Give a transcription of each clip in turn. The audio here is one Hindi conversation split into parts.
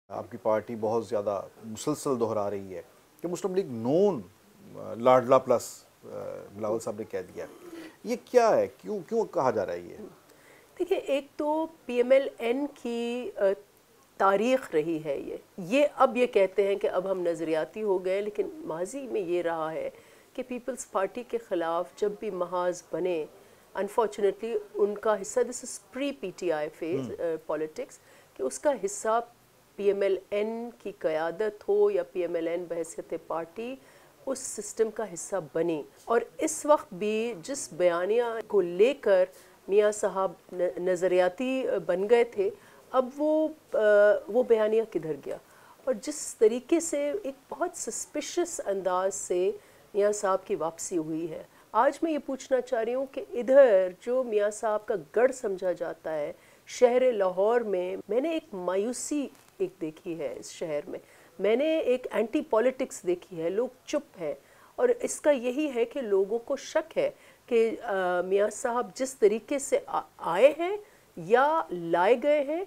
आपकी पार्टी बहुत ज़्यादा मुसलसल दोहरा रही है कि मुस्लिम लीग नोन लाडला प्लस बिलावल साहब ने कह दिया। ये क्या है, क्यों क्यों कहा जा रहा है ये? देखिए, एक तो पीएमएल-एन की तारीख रही है ये अब ये कहते हैं कि अब हम नज़रियाती हो गए, लेकिन माजी में ये रहा है कि पीपल्स पार्टी के ख़िलाफ़ जब भी महाज बने, अनफॉर्चुनेटली उनका हिस्सा, this is pre PTI phase politics, कि उसका हिस्सा पीएमएल-एन की क़यादत हो या पीएमएल-एन बहैसियत पार्टी उस सिस्टम का हिस्सा बनी। और इस वक्त भी जिस बयानिया को लेकर मियाँ साहब नज़रियाती बन गए थे, अब वो बयानिया किधर गया? और जिस तरीके से एक बहुत सस्पिशियस अंदाज से मियाँ साहब की वापसी हुई है, आज मैं ये पूछना चाह रही हूँ कि इधर जो मियाँ साहब का गढ़ समझा जाता है शहर लाहौर में, मैंने एक मायूसी एक देखी है इस शहर में, मैंने एक एंटी पॉलिटिक्स देखी है, लोग चुप हैं। और इसका यही है कि लोगों को शक है कि मियाँ साहब जिस तरीके से आए हैं या लाए गए हैं,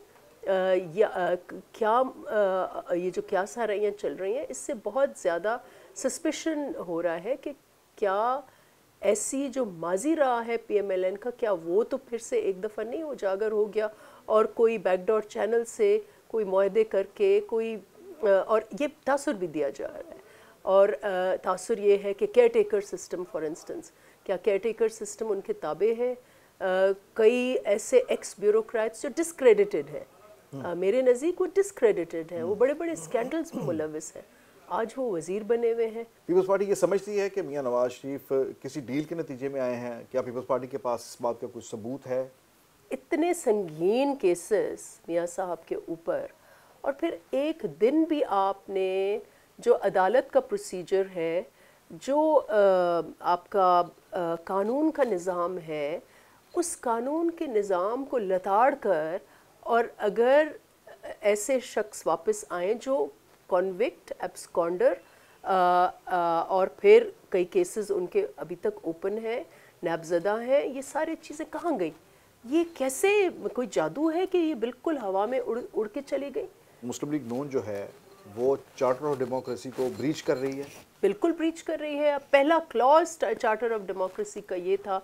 क्या ये जो क्या साराइयाँ चल रही हैं, इससे बहुत ज़्यादा सस्पिशन हो रहा है कि क्या ऐसी जो माजी रहा है पीएमएल-एन का, क्या वो तो फिर से एक दफ़ा नहीं उजागर हो गया और कोई बैकडोर चैनल से कोई मुआहदे करके कोई और ये तासुर भी दिया जा रहा है। और तासुर ये है कि caretaker system, for instance, क्या केयर टेकर सिस्टम उनके ताबे है? कई ऐसे एक्स ब्यूरोक्रेट्स जो डिस्क्रेडिटेड हैं, मेरे नज़दीक वो डिस्क्रेडिटेड हैं, वो बड़े बड़े स्कैंडल्स में मुलविस हैं, आज वो वजीर बने हुए हैं। पीपल्स पार्टी ये समझती है कि मियाँ नवाज शरीफ किसी डील के नतीजे में आए हैं? क्या पीपल्स पार्टी के पास इस बात का कुछ सबूत है? इतने संगीन केसेस मियाँ साहब के ऊपर, और फिर एक दिन भी आपने जो अदालत का प्रोसीजर है, जो आपका कानून का निज़ाम है, उस कानून के निज़ाम को लताड़ कर, और अगर ऐसे शख्स वापस आएँ जो कॉन्विक्ट, एब्सकॉन्डर, और फिर कई केसेस उनके अभी तक ओपन हैं, नामज़दा हैं, ये सारी चीज़ें कहाँ गई? ये कैसे, कोई जादू है कि ये बिल्कुल हवा में उड़ के चली गई? मुस्लिम लीग नून जो है वो चार्टर ऑफ डेमोक्रेसी को ब्रीच कर रही है। बिल्कुल ब्रीच कर रही है। पहला क्लॉज चार्टर ऑफ डेमोक्रेसी का ये था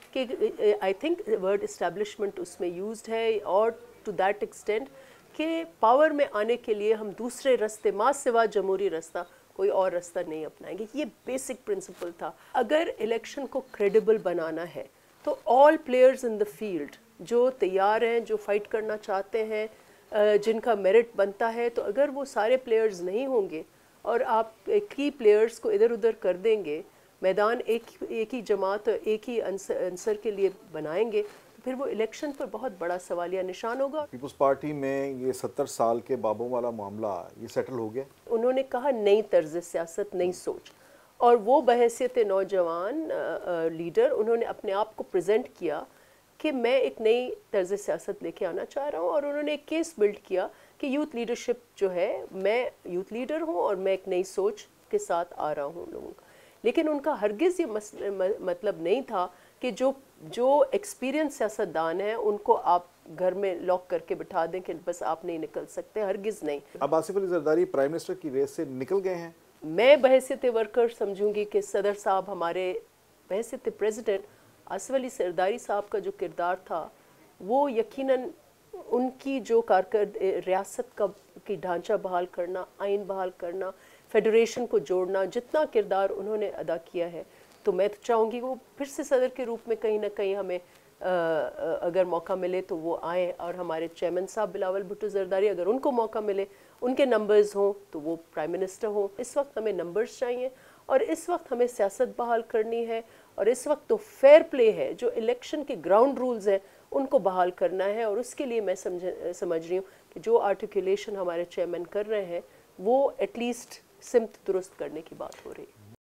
कि आई थिंक वर्ड इस्टेब्लिशमेंट उसमें यूज्ड है, और टू दैट एक्सटेंट कि पावर में आने के लिए हम दूसरे रास्ते माँ सिवा जमहूरी रास्ता कोई और रास्ता नहीं अपनाएंगे। ये बेसिक प्रिंसिपल था। अगर इलेक्शन को क्रेडिबल बनाना है तो all players in the field जो तैयार हैं, जो फाइट करना चाहते हैं, जिनका मेरिट बनता है, तो अगर वो सारे प्लेयर्स नहीं होंगे और आप की प्लेयर्स को इधर उधर कर देंगे, मैदान एक ही जमात, एक ही अंसर के लिए बनाएंगे, तो फिर वो इलेक्शन पर बहुत बड़ा सवालिया निशान होगा। पीपल्स पार्टी में ये 70 साल के बाबों वाला मामला ये सेटल हो गया। उन्होंने कहा नई तर्ज सियासत, नई सोच, और वो बहैसियत नौजवान लीडर उन्होंने अपने आप को प्रेजेंट किया कि मैं एक नई तर्ज सियासत लेके आना चाह रहा हूँ। और उन्होंने एक केस बिल्ड किया कि यूथ लीडरशिप जो है, मैं यूथ लीडर हूँ और मैं एक नई सोच के साथ आ रहा हूँ लोगों का। लेकिन उनका हरगिज़ ये मतलब नहीं था कि जो एक्सपीरियंस सियासतदान हैं उनको आप घर में लॉक करके बिठा दें कि बस आप नहीं निकल सकते, हरगिज़ नहीं। अब आसिफ अली जरदारी प्राइम मिनिस्टर की रेस से निकल गए हैं। मैं बहैसियत वर्कर समझूंगी कि सदर साहब, हमारे बहैसियत प्रेसिडेंट आसिफ अली जरदारी साहब का जो किरदार था, वो यकीनन उनकी जो रियासत की ढांचा बहाल करना, आइन बहाल करना, फेडरेशन को जोड़ना, जितना किरदार उन्होंने अदा किया है, तो मैं तो चाहूँगी वो फिर से सदर के रूप में कहीं ना कहीं हमें अगर मौका मिले तो वो आए। और हमारे चेयरमैन साहब बिलावल भुट्टो जरदारी, अगर उनको मौका मिले, उनके नंबर्स हों, तो वो प्राइम मिनिस्टर हों। इस वक्त हमें नंबर्स चाहिए और इस वक्त हमें सियासत बहाल करनी है, और इस वक्त तो फेयर प्ले है, जो इलेक्शन के ग्राउंड रूल्स हैं उनको बहाल करना है। और उसके लिए मैं समझ रही हूँ कि जो आर्टिकुलेशन हमारे चेयरमैन कर रहे हैं वो एटलीस्ट सिमत दुरुस्त करने की बात हो रही है।